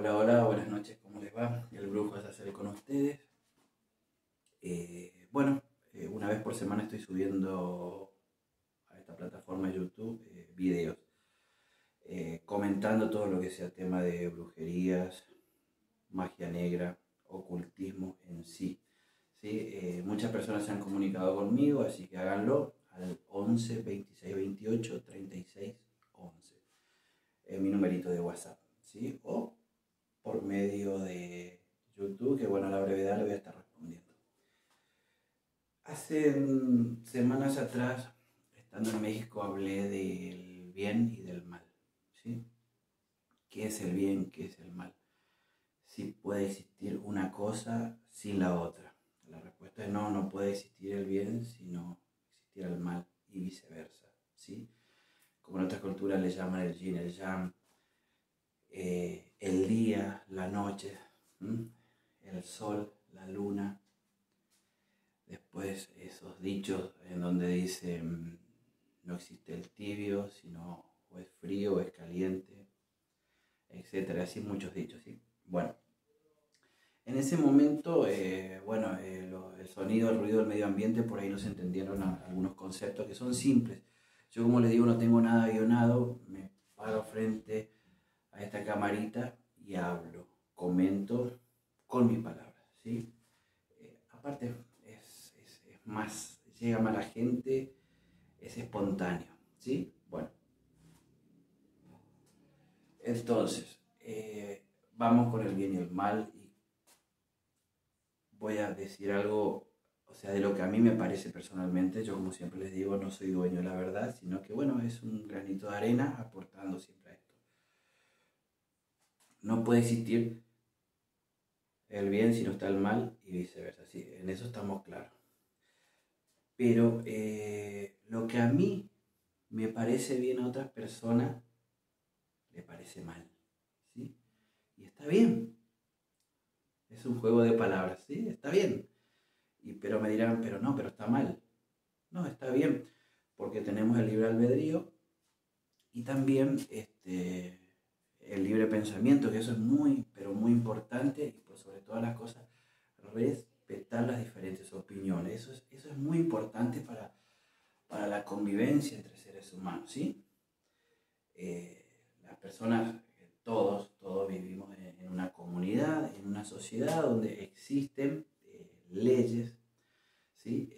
Hola, hola, buenas noches, ¿cómo les va? El brujo es hacer con ustedes. Una vez por semana estoy subiendo a esta plataforma de YouTube videos comentando todo lo que sea tema de brujerías, magia negra, ocultismo en sí. ¿Sí? Muchas personas se han comunicado conmigo, así que háganlo al 11 26 28 36 11. Es mi numerito de WhatsApp, ¿sí? O por medio de YouTube, que bueno, a la brevedad le voy a estar respondiendo. Hace semanas atrás, estando en México, hablé del bien y del mal, ¿sí? ¿Qué es el bien? ¿Qué es el mal? Si puede existir una cosa sin la otra. La respuesta es no, no puede existir el bien si no existiera el mal y viceversa, ¿sí? Como en otras culturas le llaman el yin, el yang, el día, la noche, el sol, la luna. Después esos dichos en donde dicen no existe el tibio, sino o es frío o es caliente, etcétera. Así muchos dichos, ¿sí? Bueno, en ese momento, el sonido, el ruido del medio ambiente, por ahí no se entendieron algunos conceptos que son simples. Yo, como les digo, no tengo nada guionado, me paro frente a esta camarita y hablo, comento con mis palabras, ¿sí? Aparte, es más, llega más la gente, es espontáneo, ¿sí? Bueno, entonces, vamos con el bien y el mal y voy a decir algo, o sea, de lo que a mí me parece personalmente. Yo, como siempre les digo, no soy dueño de la verdad, sino que, bueno, es un granito de arena aportando siempre a esto. No puede existir el bien si no está el mal y viceversa, sí, en eso estamos claros. Pero lo que a mí me parece bien a otras personas, le parece mal, ¿sí? Y está bien, es un juego de palabras, ¿sí? Está bien. Pero me dirán, pero no, pero está mal. No, está bien, porque tenemos el libre albedrío y también el libre pensamiento, que eso es muy, pero muy importante, y por sobre todas las cosas, respetar las diferentes opiniones. Eso es muy importante para la convivencia entre seres humanos, ¿sí? Las personas, todos vivimos en una comunidad, en una sociedad donde existen leyes, ¿sí?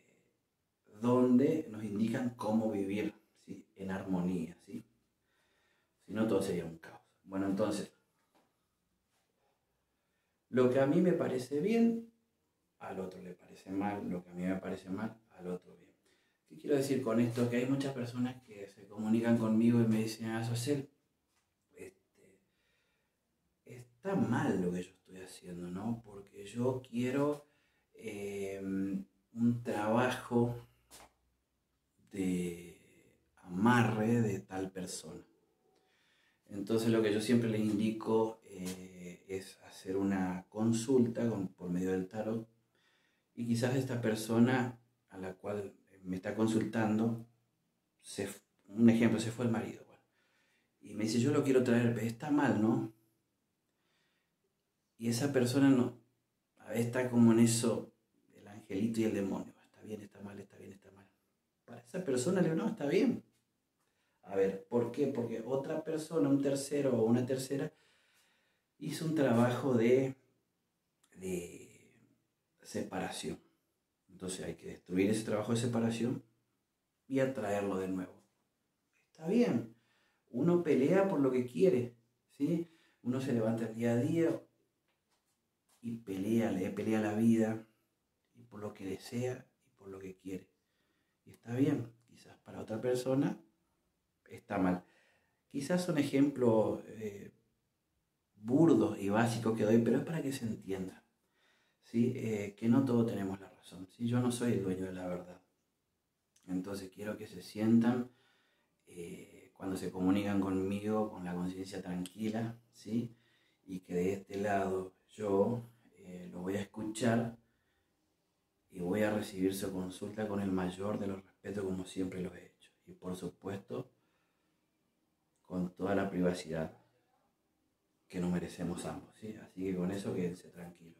Donde nos indican cómo vivir, ¿sí? En armonía, ¿sí? Si no, todo sería un caos. Bueno, entonces, lo que a mí me parece bien, al otro le parece mal, lo que a mí me parece mal, al otro bien. ¿Qué quiero decir con esto? Que hay muchas personas que se comunican conmigo y me dicen, Social, está mal lo que yo estoy haciendo, ¿no? Porque yo quiero un trabajo de amarre de tal persona. Entonces lo que yo siempre les indico es hacer una consulta por medio del tarot, y quizás esta persona a la cual me está consultando, un ejemplo, se fue el marido, bueno, y me dice, yo lo quiero traer, pero está mal, ¿no? Y esa persona no, a veces está como en eso, el angelito y el demonio, está bien, está mal, está bien, está mal. Para esa persona le digo, no, está bien. A ver, ¿por qué? Porque otra persona, un tercero o una tercera, hizo un trabajo de separación. Entonces hay que destruir ese trabajo de separación y atraerlo de nuevo. Está bien, uno pelea por lo que quiere, ¿sí? Uno se levanta el día a día y pelea la vida, y por lo que desea y por lo que quiere. Y está bien, quizás para otra persona está mal. Quizás son ejemplos burdos y básicos que doy, pero es para que se entienda, ¿sí? Que no todos tenemos la razón, ¿sí? Yo no soy el dueño de la verdad. Entonces quiero que se sientan cuando se comunican conmigo con la conciencia tranquila, ¿sí? Y que de este lado yo lo voy a escuchar y voy a recibir su consulta con el mayor de los respetos, como siempre lo he hecho. Y por supuesto, con toda la privacidad que nos merecemos ambos, ¿sí? Así que con eso quédense tranquilos.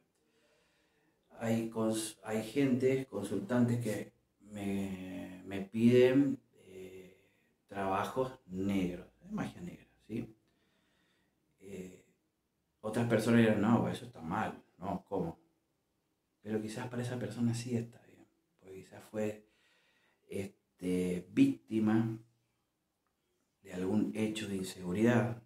Hay gente, consultantes que me piden trabajos negros, es magia negra, ¿sí? Eh, Otras personas dirán, no, eso está mal, ¿no? ¿Cómo? Pero quizás para esa persona sí está bien, porque quizás fue víctima de algún hecho de inseguridad,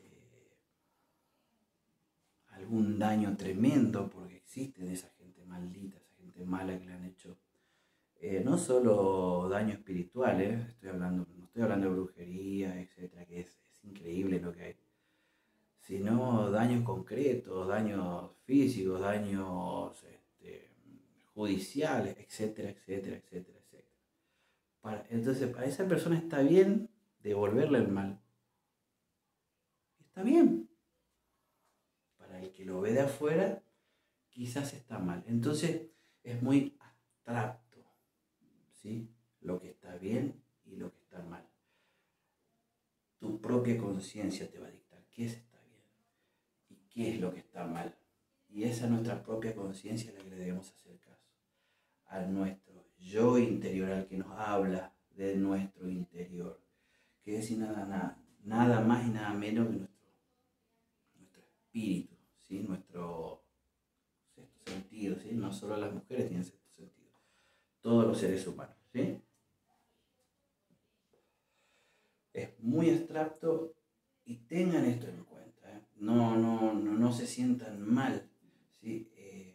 algún daño tremendo, porque existen esa gente maldita, esa gente mala que le han hecho no solo daño espiritual, no estoy hablando de brujería, etcétera, que es increíble lo que hay, sino daños concretos, daños físicos, daños judiciales, etcétera, etcétera, etcétera, etcétera. Entonces, para esa persona está bien devolverle el mal. Está bien. Para el que lo ve de afuera, quizás está mal. Entonces, es muy abstracto, ¿sí? Lo que está bien y lo que está mal. Tu propia conciencia te va a dictar qué está bien y qué es lo que está mal. Y esa es nuestra propia conciencia a la que le debemos hacer caso. A nuestro yo interior, al que nos habla de nuestro interior, que es nada más y nada menos que nuestro espíritu, ¿sí? Nuestro sexto sentido, ¿sí? No solo las mujeres tienen sexto sentido, todos los seres humanos, ¿sí? Es muy abstracto y tengan esto en cuenta, ¿eh? No se sientan mal, ¿sí?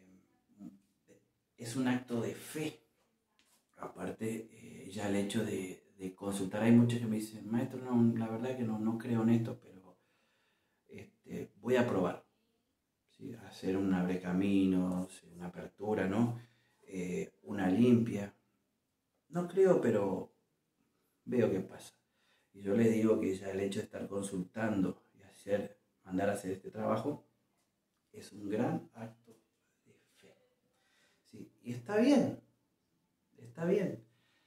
Es un acto de fe. Aparte, ya el hecho de consultar, hay muchos que me dicen, maestro, no, la verdad que no creo en esto, pero voy a probar, ¿sí? Hacer un abrecaminos, una apertura, ¿no? Una limpia. No creo, pero veo qué pasa. Y yo les digo que ya el hecho de estar consultando y mandar a hacer este trabajo es un gran acto de fe, ¿sí? Y está bien, está bien.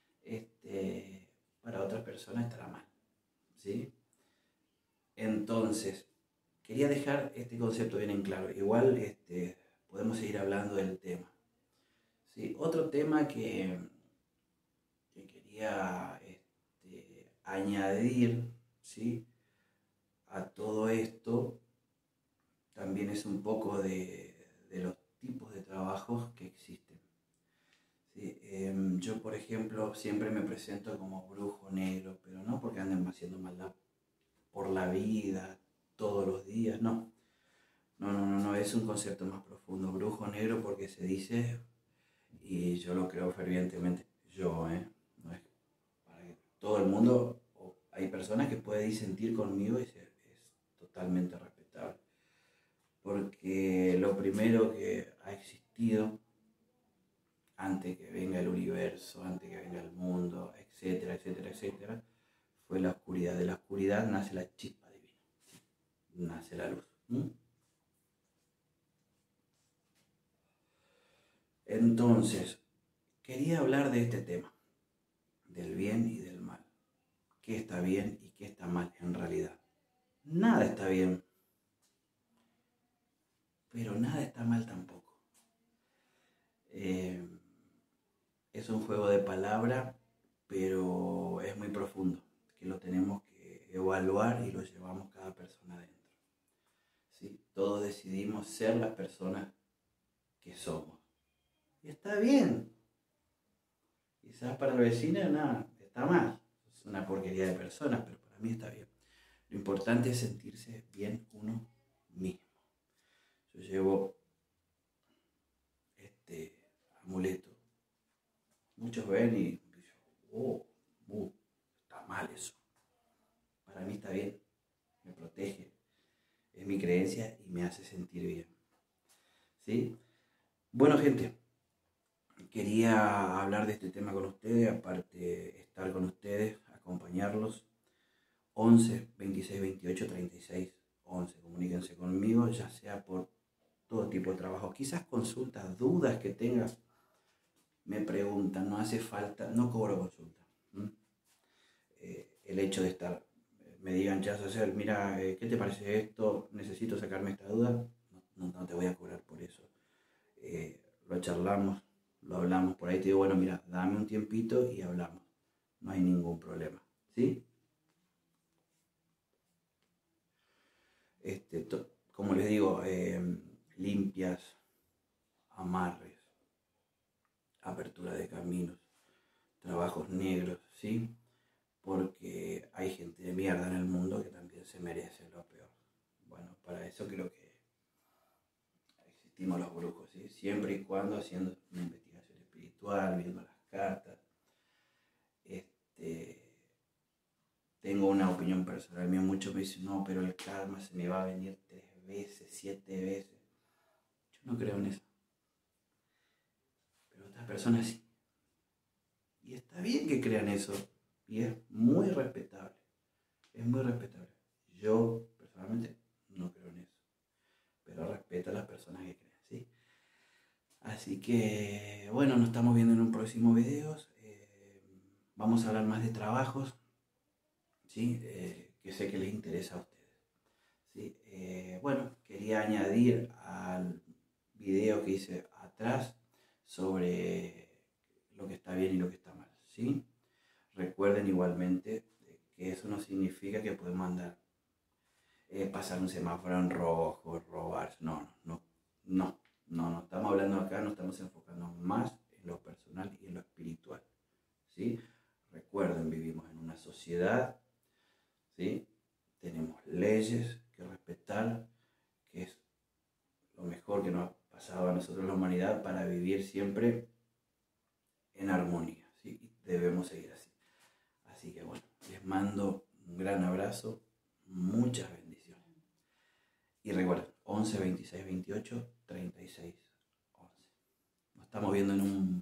Para otras personas estará mal, ¿sí? Entonces, quería dejar este concepto bien en claro. Igual podemos seguir hablando del tema, ¿sí? Otro tema que quería añadir, ¿sí? A todo esto también es un poco de los tipos de trabajos que existen. ¿Sí? Yo, por ejemplo, siempre me presento como brujo negro, pero no porque anden haciendo maldad por la vida, todos los días, no. No, es un concepto más profundo. Brujo negro porque se dice, y yo lo creo fervientemente, no es para que todo el mundo, hay personas que pueden disentir conmigo y es totalmente respetable. Porque lo primero que ha existido, antes que venga el universo, antes que venga el mundo, etcétera, etcétera, etcétera, fue la oscuridad. De la oscuridad nace la chispa divina, nace la luz. Entonces, quería hablar de este tema, del bien y del mal. ¿Qué está bien y qué está mal en realidad? Nada está bien, pero nada está mal tampoco. Es un juego de palabras, pero es muy profundo, que lo tenemos que evaluar y lo llevamos cada persona adentro. ¿Sí? Todos decidimos ser las personas que somos. Y está bien. Quizás para el vecino nada, está mal. Es una porquería de personas, pero para mí está bien. Lo importante es sentirse bien uno mismo. Yo llevo este amuleto. Muchos ven y dicen, está mal eso. Para mí está bien, me protege, es mi creencia y me hace sentir bien. ¿Sí? Bueno, gente, quería hablar de este tema con ustedes, aparte estar con ustedes, acompañarlos. 11 26 28 36 11. Comuníquense conmigo, ya sea por todo tipo de trabajo. Quizás consultas, dudas que tengas, me preguntan, no hace falta, no cobro consulta. El hecho de estar me digan, ya hacer, mira, ¿qué te parece esto? Necesito sacarme esta duda. No te voy a cobrar por eso. Lo charlamos, lo hablamos. Por ahí te digo, bueno, mira, dame un tiempito y hablamos. No hay ningún problema. ¿Sí? Como les digo, limpias, amarres, apertura de caminos, trabajos negros, ¿sí? Porque hay gente de mierda en el mundo que también se merece lo peor. Bueno, para eso creo que existimos los brujos, ¿sí? Siempre y cuando haciendo una investigación espiritual, viendo las cartas. Tengo una opinión personal mía, muchos me dicen, no, pero el karma se me va a venir 3 veces, 7 veces. Yo no creo en eso, pero otras personas sí. Y está bien que crean eso, y es muy respetable, es muy respetable. Yo, personalmente, no creo en eso, pero respeto a las personas que creen, ¿sí? Así que, bueno, nos estamos viendo en un próximo video. Vamos a hablar más de trabajos, ¿sí? Que sé que les interesa a ustedes, ¿sí? Bueno, quería añadir al video que hice atrás sobre lo que está bien y lo que está mal, ¿sí? Recuerden igualmente que eso no significa que podemos andar, pasar un semáforo en rojo, robar, no, estamos hablando acá, nos estamos enfocando más en lo personal y en lo espiritual, ¿sí? Recuerden, vivimos en una sociedad, ¿sí? Tenemos leyes que respetar, que es lo mejor que nos ha pasado a nosotros la humanidad para vivir siempre en armonía, ¿sí? Y debemos seguir así. Así que bueno, les mando un gran abrazo, muchas bendiciones. Y recuerden, 11 26 28 36 11. Nos estamos viendo en un